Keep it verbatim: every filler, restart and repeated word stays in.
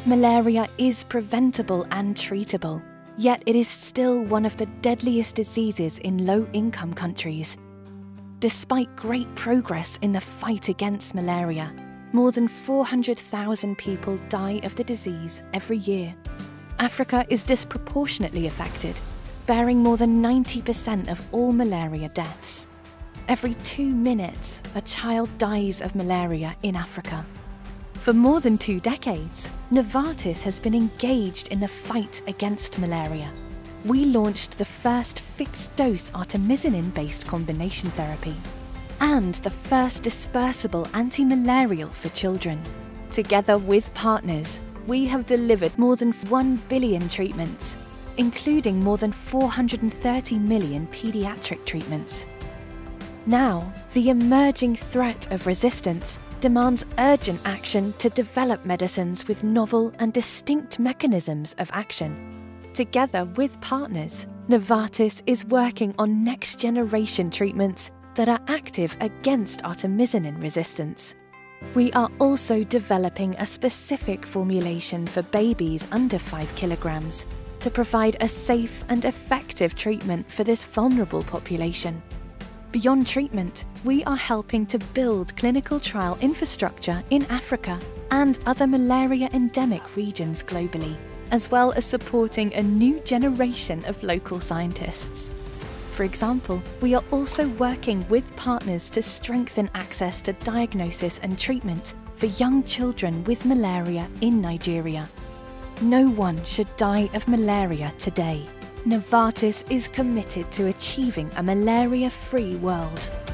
Malaria is preventable and treatable, yet it is still one of the deadliest diseases in low-income countries. Despite great progress in the fight against malaria, more than four hundred thousand people die of the disease every year. Africa is disproportionately affected, bearing more than ninety percent of all malaria deaths. Every two minutes, a child dies of malaria in Africa. For more than two decades, Novartis has been engaged in the fight against malaria. We launched the first fixed-dose Artemisinin-based combination therapy and the first dispersible anti-malarial for children. Together with partners, we have delivered more than one billion treatments, including more than four hundred thirty million pediatric treatments. Now, the emerging threat of resistance demands urgent action to develop medicines with novel and distinct mechanisms of action. Together with partners, Novartis is working on next-generation treatments that are active against artemisinin resistance. We are also developing a specific formulation for babies under five kilograms to provide a safe and effective treatment for this vulnerable population. Beyond treatment, we are helping to build clinical trial infrastructure in Africa and other malaria-endemic regions globally, as well as supporting a new generation of local scientists. For example, we are also working with partners to strengthen access to diagnosis and treatment for young children with malaria in Nigeria. No one should die of malaria today. Novartis is committed to achieving a malaria-free world.